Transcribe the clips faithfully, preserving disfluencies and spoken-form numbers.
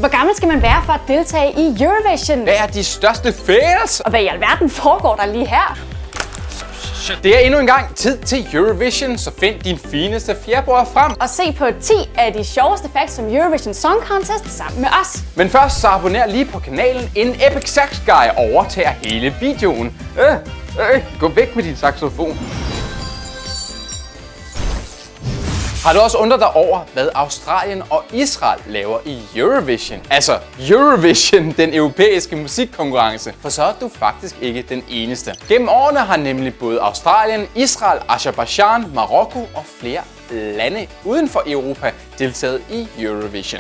Hvor gammel skal man være for at deltage i Eurovision? Hvad er de største fails? Og hvad i alverden foregår der lige her? Det er endnu en gang tid til Eurovision, så find din fineste fjerboer frem. Og se på ti af de sjoveste facts om Eurovision Song Contest sammen med os. Men først så abonner lige på kanalen, inden Epic Sax Guy overtager hele videoen. Øh, øh, gå væk med din saxofon. Har du også undret dig over, hvad Australien og Israel laver i Eurovision? Altså Eurovision, den europæiske musikkonkurrence. For så er du faktisk ikke den eneste. Gennem årene har nemlig både Australien, Israel, Aserbajdsjan, Marokko og flere lande uden for Europa deltaget i Eurovision.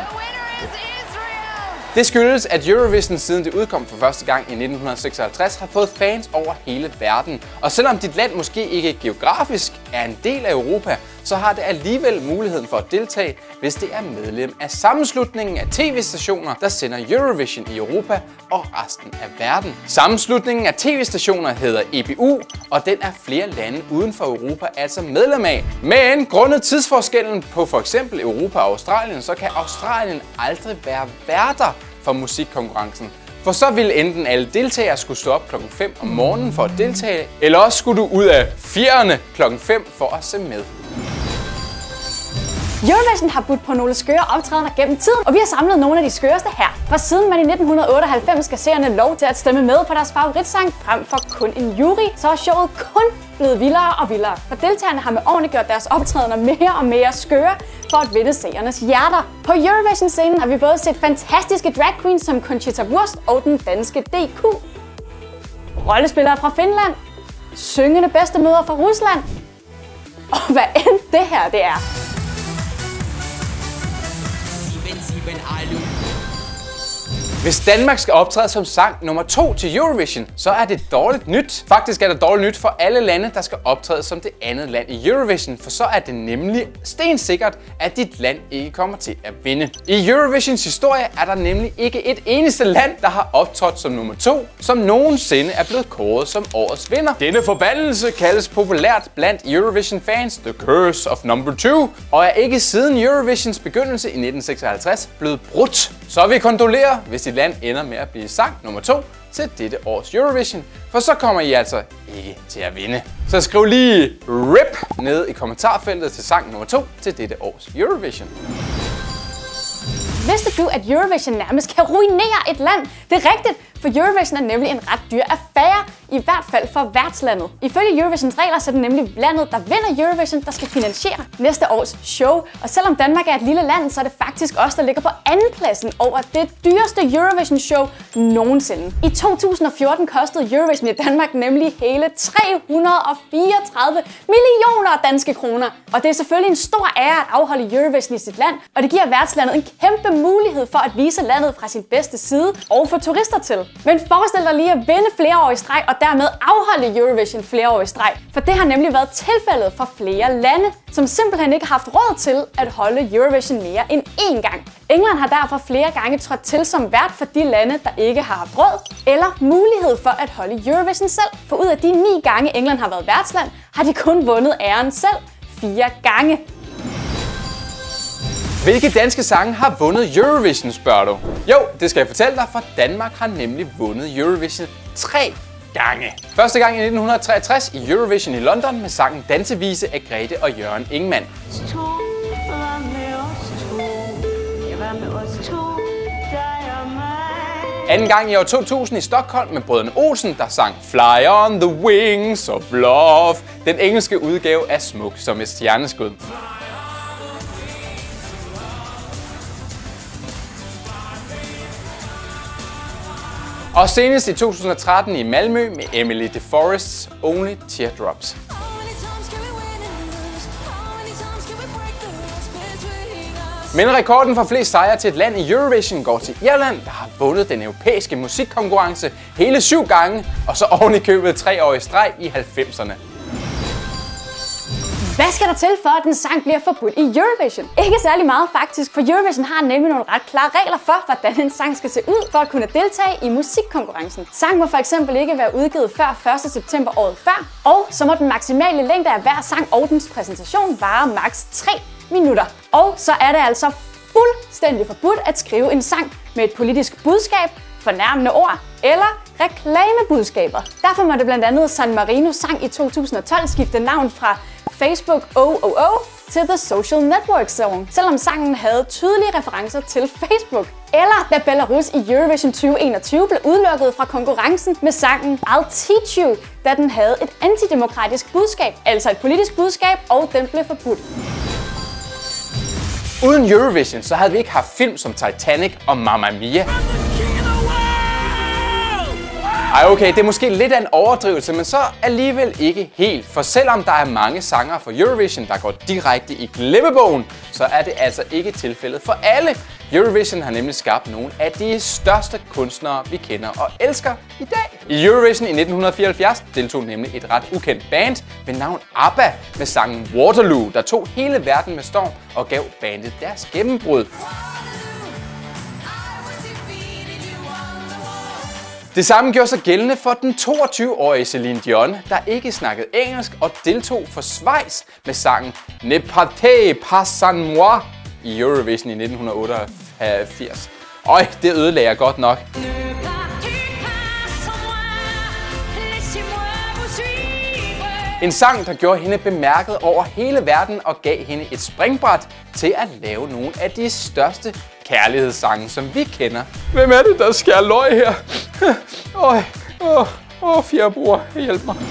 Det skyldes, at Eurovision siden det udkom for første gang i nitten seksoghalvtreds har fået fans over hele verden. Og selvom dit land måske ikke geografisk er en del af Europa, så har det alligevel muligheden for at deltage, hvis det er medlem af sammenslutningen af tv-stationer, der sender Eurovision i Europa og resten af verden. Sammenslutningen af tv-stationer hedder E B U, og den er flere lande uden for Europa altså medlem af. Men grundet tidsforskellen på for eksempel Europa og Australien, så kan Australien aldrig være værter for musikkonkurrencen. For så ville enten alle deltagere skulle stå op klokken fem om morgenen for at deltage, eller også skulle du ud af fjerne klokken fem for at se med. Eurovision har budt på nogle skøre optrædener gennem tiden, og vi har samlet nogle af de skøreste her. For siden man i nitten otteoghalvfems gav seerne lov til at stemme med på deres favoritsang frem for kun en jury, så er showet kun blevet vildere og vildere. For deltagerne har med årene gjort deres optrædener mere og mere skøre for at vinde seernes hjerter. På Eurovision-scenen har vi både set fantastiske drag queens som Conchita Wurst og den danske D Q, rollespillere fra Finland, syngende bedstemødre fra Rusland, og hvad end det her det er. Hvis Danmark skal optræde som sang nummer to til Eurovision, så er det dårligt nyt. Faktisk er det dårligt nyt for alle lande, der skal optræde som det andet land i Eurovision, for så er det nemlig stensikkert, at dit land ikke kommer til at vinde. I Eurovisions historie er der nemlig ikke et eneste land, der har optrådt som nummer to, som nogensinde er blevet kåret som årets vinder. Denne forbandelse kaldes populært blandt Eurovision-fans The Curse of Number Two, og er ikke siden Eurovisions begyndelse i nitten seksoghalvtreds blevet brudt. Så vi kondolerer, hvis dit land ender med at blive sang nummer to til dette års Eurovision, for så kommer I altså ikke til at vinde. Så skriv lige RIP nede i kommentarfeltet til sang nummer to til dette års Eurovision. Vidste du, at Eurovision nærmest kan ruinere et land? Det er rigtigt, for Eurovision er nemlig en ret dyr affære, i hvert fald for værtslandet. Ifølge Eurovisions regler så er det nemlig landet, der vinder Eurovision, der skal finansiere næste års show. Og selvom Danmark er et lille land, så er det faktisk os, der ligger på andenpladsen over det dyreste Eurovision show nogensinde. I to tusind og fjorten kostede Eurovision i Danmark nemlig hele tre hundrede og fireogtredive millioner danske kroner. Og det er selvfølgelig en stor ære at afholde Eurovision i sit land, og det giver værtslandet en kæmpe mulighed for at vise landet fra sin bedste side og få turister til. Men forestil dig lige at vinde flere år i streg og dermed afholde Eurovision flere år i streg. For det har nemlig været tilfældet for flere lande, som simpelthen ikke har haft råd til at holde Eurovision mere end én gang. England har derfor flere gange trådt til som vært for de lande, der ikke har haft råd eller mulighed for at holde Eurovision selv. For ud af de ni gange England har været værtsland, har de kun vundet æren selv fire gange. Hvilke danske sange har vundet Eurovision, spørger du? Jo, det skal jeg fortælle dig, for Danmark har nemlig vundet Eurovision tre gange. Første gang i nitten treogtres i Eurovision i London med sangen Dansevise af Grete og Jørgen Ingmann. Anden gang i år to tusind i Stockholm med brødrene Olsen, der sang Fly on the Wings of Love, den engelske udgave af Smuk som et stjerneskud. Og senest i to tusind og tretten i Malmø med Emily de Forest's Only Teardrops. Men rekorden for flest sejre til et land i Eurovision går til Irland, der har vundet den europæiske musikkonkurrence hele syv gange, og så oven i købet tre år i streg i halvfemserne. Hvad skal der til for, at en sang bliver forbudt i Eurovision? Ikke særlig meget faktisk, for Eurovision har nemlig nogle ret klare regler for, hvordan en sang skal se ud for at kunne deltage i musikkonkurrencen. Sang må for eksempel ikke være udgivet før første september året før, og så må den maksimale længde af hver sang og dens præsentation vare maks tre minutter. Og så er det altså fuldstændig fuldstændig forbudt at skrive en sang med et politisk budskab, fornærmende ord eller reklamebudskaber. Derfor måtte blandt andet San Marino sang i to tusind og tolv skifte navn fra Facebook O O O til The Social Network Song, selvom sangen havde tydelige referencer til Facebook. Eller da Belarus i Eurovision tyve enogtyve blev udelukket fra konkurrencen med sangen I'll Teach You, da den havde et antidemokratisk budskab, altså et politisk budskab, og den blev forbudt. Uden Eurovision, så havde vi ikke haft film som Titanic og Mamma Mia. Ej, okay, det er måske lidt af en overdrivelse, men så alligevel ikke helt. For selvom der er mange sangere fra Eurovision, der går direkte i glemmebogen, så er det altså ikke tilfældet for alle. Eurovision har nemlig skabt nogle af de største kunstnere, vi kender og elsker i dag. I Eurovision i nitten fireoghalvfjerds deltog nemlig et ret ukendt band ved navn ABBA med sangen Waterloo, der tog hele verden med storm og gav bandet deres gennembrud. Det samme gjorde sig gældende for den toogtyve-årige Celine Dion, der ikke snakkede engelsk og deltog for Schweiz med sangen Ne partez pas sans moi i Eurovision i nitten otteogfirs. Øj, det ødelagde jeg godt nok. En sang, der gjorde hende bemærket over hele verden og gav hende et springbræt til at lave nogle af de største kærlighedssange, som vi kender. Hvem er det, der skærer løg her? Åh, åh, åh, fjerbror, hjælp mig.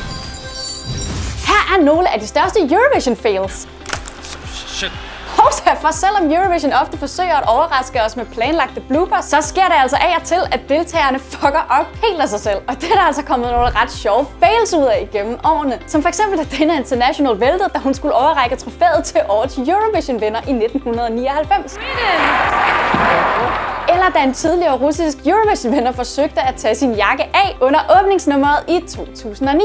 Her er nogle af de største Eurovision fails. Shit. Hovsa, for selvom Eurovision ofte forsøger at overraske os med planlagte bloopers, så sker det altså af og til, at deltagerne fucker op helt af sig selv. Og det er der altså kommet nogle ret sjove fails ud af igennem årene. Som for eksempel da Dana International væltede, da hun skulle overrække trofæet til årets Eurovision-vinder i nitten nioghalvfems. Eller da en tidligere russisk Eurovision-vinder forsøgte at tage sin jakke af under åbningsnummeret i to tusind og ni.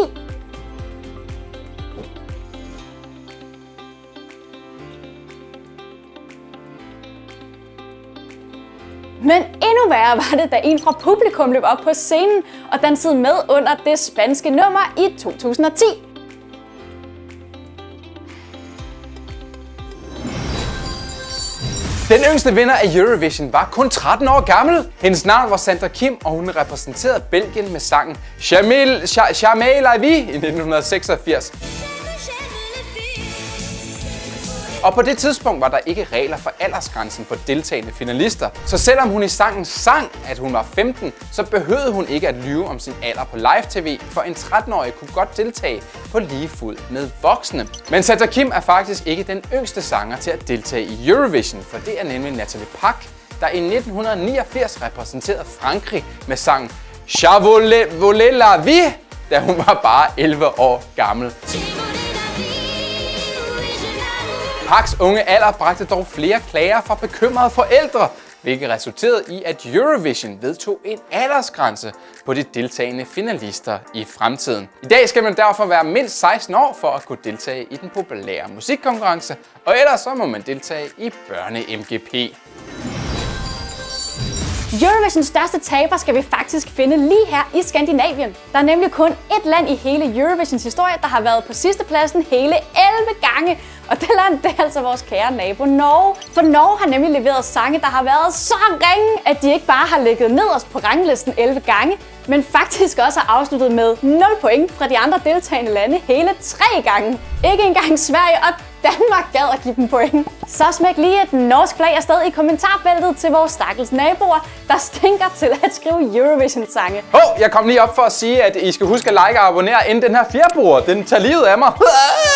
Men endnu værre var det, da en fra publikum løb op på scenen og dansede med under det spanske nummer i to tusind og ti. Den yngste vinder af Eurovision var kun tretten år gammel. Hendes navn var Sandra Kim, og hun repræsenterede Belgien med sangen Jamais la vie i nitten seksogfirs. Og på det tidspunkt var der ikke regler for aldersgrænsen på deltagende finalister. Så selvom hun i sangen sang, at hun var femten, så behøvede hun ikke at lyve om sin alder på live-tv, for en tretten-årig kunne godt deltage på lige fod med voksne. Men Sandra Kim er faktisk ikke den yngste sanger til at deltage i Eurovision, for det er nemlig Natalie Pack, der i nitten niogfirs repræsenterede Frankrig med sangen Je voulais la vie, da hun var bare elleve år gammel. Packs unge alder bragte dog flere klager fra bekymrede forældre, hvilket resulterede i, at Eurovision vedtog en aldersgrænse på de deltagende finalister i fremtiden. I dag skal man derfor være mindst seksten år for at kunne deltage i den populære musikkonkurrence, og ellers så må man deltage i børne-M G P. Eurovisions største taber skal vi faktisk finde lige her i Skandinavien. Der er nemlig kun ét land i hele Eurovisions historie, der har været på sidstepladsen hele elleve gange. Og det land, det er altså vores kære nabo Norge. For Norge har nemlig leveret sange, der har været så ringe, at de ikke bare har ligget nederst på ranglisten elleve gange, men faktisk også har afsluttet med nul point fra de andre deltagende lande hele tre gange. Ikke engang Sverige og Danmark gad at give dem point. Så smæk lige et norsk flag afsted i kommentarfeltet til vores stakkels naboer, der stinker til at skrive Eurovision-sange. Hov, jeg kom lige op for at sige, at I skal huske at like og abonnere, inden den her fjerbror, den tager livet af mig.